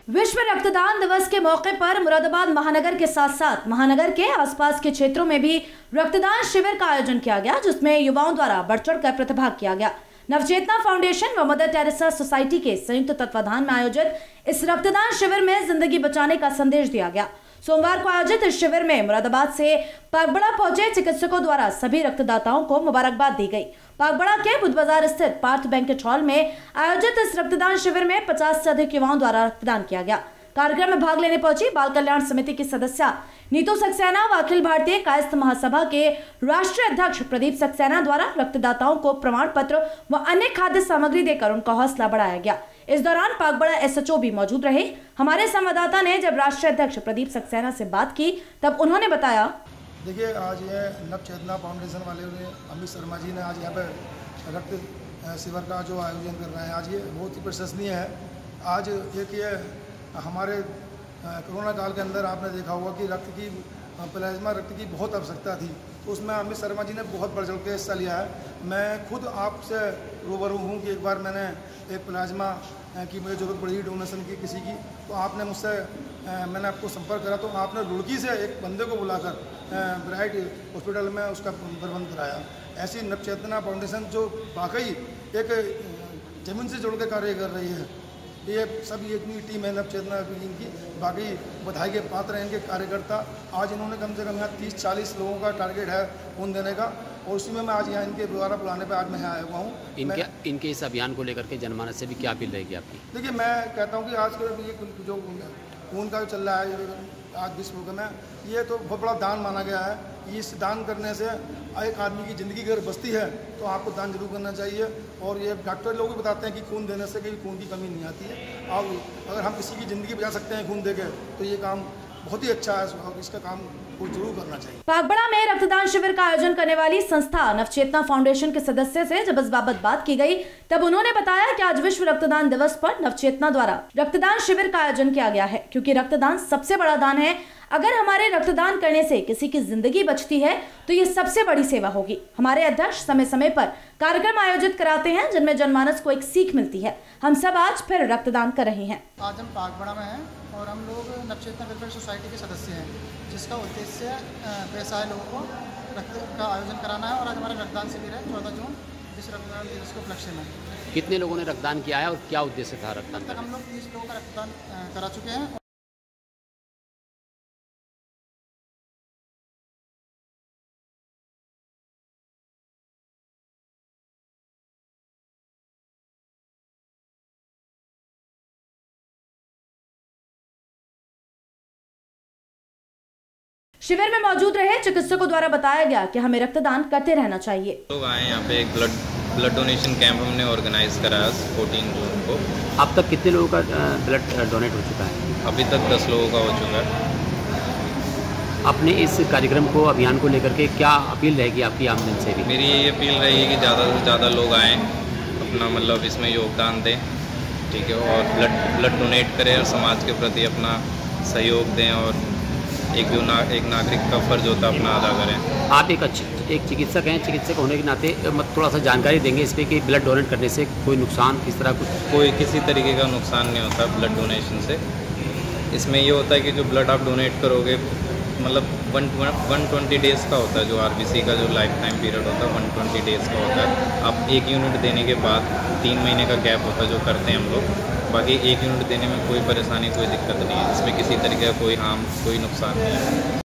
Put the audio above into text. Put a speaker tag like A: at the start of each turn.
A: विश्व रक्तदान दिवस के मौके पर मुरादाबाद महानगर के साथ साथ महानगर के आसपास के क्षेत्रों में भी रक्तदान शिविर का आयोजन किया गया, जिसमें युवाओं द्वारा बढ़ चढ़ कर प्रतिभाग किया गया। नवचेतना फाउंडेशन व मदर टेरेसा सोसाइटी के संयुक्त तत्वाधान में आयोजित इस रक्तदान शिविर में जिंदगी बचाने का संदेश दिया गया। सोमवार को आयोजित इस शिविर में मुरादाबाद से पागबड़ा पहुंचे चिकित्सकों द्वारा सभी रक्तदाताओं को मुबारकबाद दी गई। पागबड़ा के बुध बाजार स्थित पार्थ बैंकेट हॉल में आयोजित इस रक्तदान शिविर में 50 से अधिक युवाओं द्वारा रक्तदान किया गया। कार्यक्रम में भाग लेने पहुंची बाल कल्याण समिति की सदस्य नीतू सक्सेना व अखिल भारतीय कायस्थ महासभा के राष्ट्रीय अध्यक्ष प्रदीप सक्सेना द्वारा रक्तदाताओं को प्रमाण पत्र व अन्य खाद्य सामग्री देकर उनका हौसला बढ़ाया गया। इस दौरान पागबड़ा एसएचओ भी मौजूद रहे। हमारे संवाददाता ने जब राष्ट्रीय अध्यक्ष प्रदीप सक्सेना से बात की तब उन्होंने बताया,
B: देखिए, आज ये नवचेतना फाउंडेशन वाले ने अमित शर्मा जी ने आज यहाँ पर रक्त शिविर का जो आयोजन कर रहे हैं, आज ये बहुत ही प्रशंसनीय है। आज एक ये हमारे कोरोना काल के अंदर आपने देखा होगा कि प्लाज्मा रक्त की बहुत आवश्यकता थी, तो उसमें अमित शर्मा जी ने बहुत बढ़ चढ़ के हिस्सा लिया है। मैं खुद आपसे रूबरू हूँ कि एक बार मैंने एक प्लाज्मा की मुझे ज़रूरत पड़ी डोनेशन की किसी की, तो आपने मुझसे मैंने आपको संपर्क करा, तो आपने रुड़की से एक बंदे को बुलाकर ब्राइट हॉस्पिटल में उसका प्रबंध कराया। ऐसी नवचेतना फाउंडेशन जो वाकई एक ज़मीन से जुड़ के कार्य कर रही है, ये सब ये इतनी टीम है नवचेतना इनकी बाकी बधाई के पात्र हैं। इनके कार्यकर्ता आज इन्होंने कम से कम यहाँ 30-40 लोगों का टारगेट है खून देने का, और उसी में मैं आज यहाँ इनके द्वारा बुलाने पे आज मैं यहाँ आया हुआ हूँ।
C: इनके इस अभियान को लेकर के जनमानस से भी क्या अपील रहेगी आपकी? देखिए,
B: मैं कहता हूँ कि आज के ये जो खून का जो चल रहा है आज विश्व में, ये तो बहुत बड़ा दान माना गया है। इस दान करने से एक आदमी की ज़िंदगी अगर बचती है तो आपको दान जरूर करना चाहिए। और ये डॉक्टर लोग भी बताते हैं कि खून देने से कहीं खून की कमी नहीं आती है। और अगर हम किसी की ज़िंदगी बचा सकते हैं खून देके, तो ये काम बहुत ही अच्छा है और इसका काम को जरूर करना चाहिए।
A: पागबड़ा में रक्तदान शिविर का आयोजन करने वाली संस्था नवचेतना फाउंडेशन के सदस्य से जब इस बाबत बात की गई तब उन्होंने बताया कि आज विश्व रक्तदान दिवस पर नवचेतना द्वारा रक्तदान शिविर का आयोजन किया गया है, क्योंकि रक्तदान सबसे बड़ा दान है। अगर हमारे रक्तदान करने से किसी की जिंदगी बचती है तो ये सबसे बड़ी सेवा होगी। हमारे अध्यक्ष समय समय पर कार्यक्रम आयोजित कराते हैं जिनमें जनमानस को एक सीख मिलती है। हम सब आज फिर रक्तदान कर रहे हैं।
D: आज हम पागबड़ा में हैं और हम लोग नवचेतना वेलफेयर सोसाइटी के सदस्य हैं, जिसका उद्देश्य बेसहाय लोगों को रक्त का आयोजन कराना है। और आज हमारा रक्तदान शिविर है 14 जून विश्व रक्तदान दिवस के उपलक्ष्य में।
C: कितने लोगों ने रक्तदान किया है और क्या उद्देश्य था रक्तदान?
D: तक हम लोग 30 लोगों का रक्तदान करा चुके हैं।
A: शिविर में मौजूद रहे चिकित्सकों द्वारा बताया गया कि हमें रक्तदान करते रहना चाहिए।
E: लोग आए यहाँ पे एक ब्लड डोनेशन कैंप हमने ऑर्गेनाइज कराया 14 जून को।
C: अब तक कितने लोगों का ब्लड डोनेट हो चुका है?
E: अभी तक 10 लोगों का हो चुका है।
C: अपने इस कार्यक्रम को अभियान को लेकर के क्या अपील रहेगी आपकी आमजन से भी?
E: मेरी ये अपील रहेगी कि ज़्यादा से ज़्यादा लोग आएँ, अपना मतलब इसमें योगदान दें, ठीक है, और ब्लड डोनेट करें और समाज के प्रति अपना सहयोग दें और एक नागरिक का फर्ज होता है अपना अदा करें।
C: आप एक चिकित्सक हैं, चिकित्सक होने के नाते थोड़ा सा जानकारी देंगे इस पर कि ब्लड डोनेट करने से कोई नुकसान किस तरह
E: कोई किसी तरीके का नुकसान नहीं होता ब्लड डोनेशन से। इसमें ये होता है कि जो ब्लड आप डोनेट करोगे मतलब 120 डेज़ का होता है, जो आरबीसी का जो लाइफ टाइम पीरियड होता है 120 डेज़ का होता है। आप 1 यूनिट देने के बाद 3 महीने का गैप होता है जो करते हैं हम लोग। बाकी 1 यूनिट देने में कोई परेशानी कोई दिक्कत नहीं है, इसमें किसी तरीके का कोई नुकसान नहीं है।